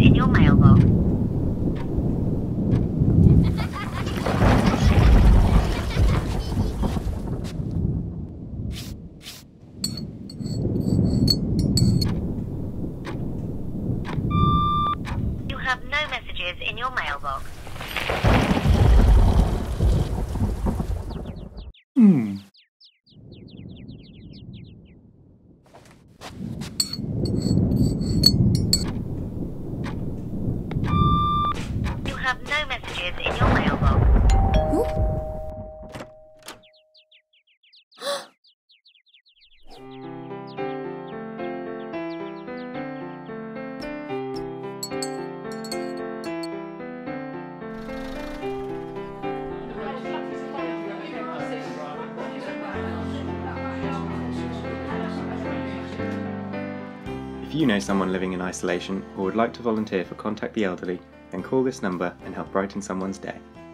in your mailbox. You have no messages in your mailbox. You have no messages in your mailbox. If you know someone living in isolation or would like to volunteer for Contact the Elderly, then call this number and help brighten someone's day.